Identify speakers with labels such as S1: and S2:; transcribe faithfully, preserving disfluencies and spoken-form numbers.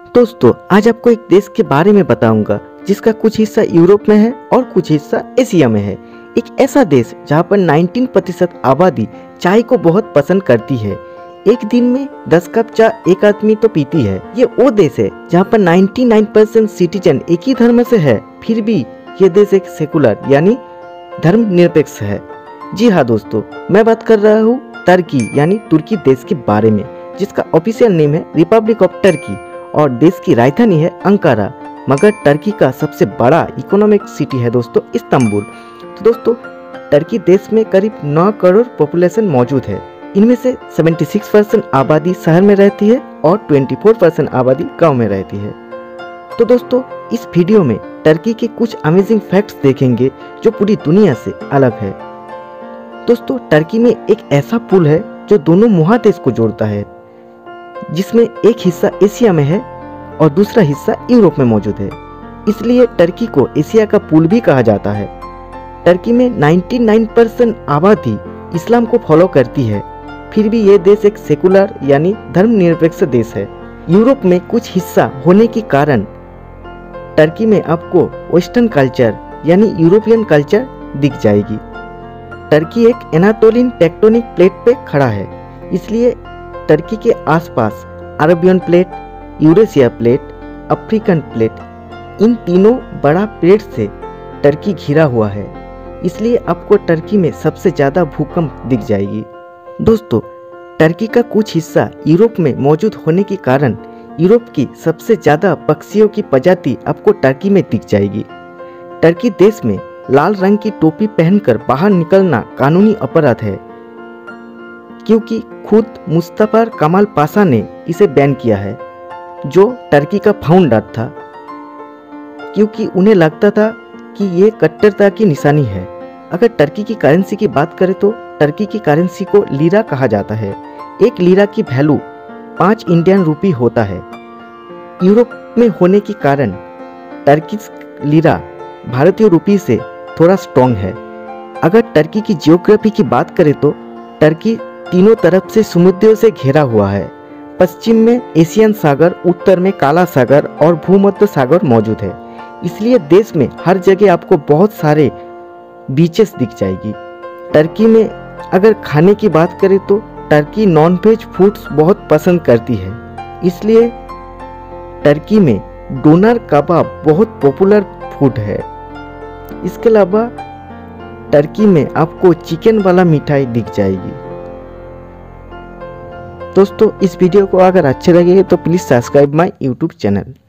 S1: दोस्तों आज आपको एक देश के बारे में बताऊंगा जिसका कुछ हिस्सा यूरोप में है और कुछ हिस्सा एशिया में है। एक ऐसा देश जहां पर उन्नीस प्रतिशत आबादी चाय को बहुत पसंद करती है। एक दिन में दस कप चाय एक आदमी तो पीती है। ये वो देश है जहां पर निन्यानवे परसेंट सिटीजन एक ही धर्म से है, फिर भी ये देश एक सेकुलर यानी धर्मनिरपेक्ष है। जी हाँ दोस्तों, मैं बात कर रहा हूँ टर्की यानी तुर्की देश के बारे में, जिसका ऑफिशियल नेम है रिपब्लिक ऑफ टर्की और देश की राजधानी है अंकारा। मगर टर्की का सबसे बड़ा इकोनॉमिक सिटी है दोस्तों इस्तांबुल। तो दोस्तों टर्की देश में करीब नौ करोड़ पॉपुलेशन मौजूद है। इनमें से छिहत्तर परसेंट आबादी शहर में रहती है और चौबीस परसेंट आबादी गांव में रहती है। तो दोस्तों इस वीडियो में टर्की के कुछ अमेजिंग फैक्ट्स देखेंगे जो पूरी दुनिया से अलग है। दोस्तों टर्की में एक ऐसा पुल है जो दोनों महादेश को जोड़ता है, जिसमें एक हिस्सा एशिया में है और दूसरा हिस्सा यूरोप में मौजूद है। इसलिए टर्की को एशिया का पुल भी कहा जाता है। टर्की में निन्यानवे परसेंट आबादी इस्लाम को फॉलो करती है, फिर भी ये देश एक सेकुलर यानी धर्मनिरपेक्ष देश है। यूरोप में कुछ हिस्सा होने के कारण टर्की में आपको वेस्टर्न कल्चर यानी यूरोपियन कल्चर दिख जाएगी। टर्की एक एनाटोलियन टेक्टोनिक प्लेट पे खड़ा है, इसलिए टर्की के आसपास Arabian plate, Eurasia plate, African plate, इन तीनों बड़ा प्लेट से टर्की घिरा हुआ है। इसलिए आपको टर्की में सबसे ज़्यादा भूकंप दिख जाएगी। दोस्तों टर्की का कुछ हिस्सा यूरोप में मौजूद होने के कारण यूरोप की सबसे ज़्यादा पक्षियों की प्रजाति आपको टर्की में दिख जाएगी। टर्की देश में लाल रंग की टोपी पहनकर बाहर निकलना कानूनी अपराध है, क्योंकि खुद मुस्तफा कमाल पाशा ने इसे बैन किया है, जो टर्की का फाउंडर था, क्योंकि उन्हें लगता था कि ये कट्टरता की निशानी है। अगर टर्की की करेंसी की बात करें तो टर्की की करेंसी को लीरा कहा जाता है। एक लीरा की वैल्यू पाँच इंडियन रूपी होता है। यूरोप में होने के कारण टर्किश लीरा भारतीय रूपी से थोड़ा स्ट्रॉन्ग है। अगर टर्की की जियोग्राफी की बात करें तो टर्की तीनों तरफ से समुद्रों से घिरा हुआ है। पश्चिम में एशियन सागर, उत्तर में काला सागर और भूमध्य सागर मौजूद है। इसलिए देश में हर जगह आपको बहुत सारे बीचेस दिख जाएगी। टर्की में अगर खाने की बात करें तो टर्की नॉन-वेज फूड्स बहुत पसंद करती है, इसलिए टर्की में डोनर कबाब बहुत पॉपुलर फूड है। इसके अलावा टर्की में आपको चिकन वाला मिठाई दिख जाएगी। दोस्तों इस वीडियो को अगर अच्छे लगे तो please subscribe my YouTube channel.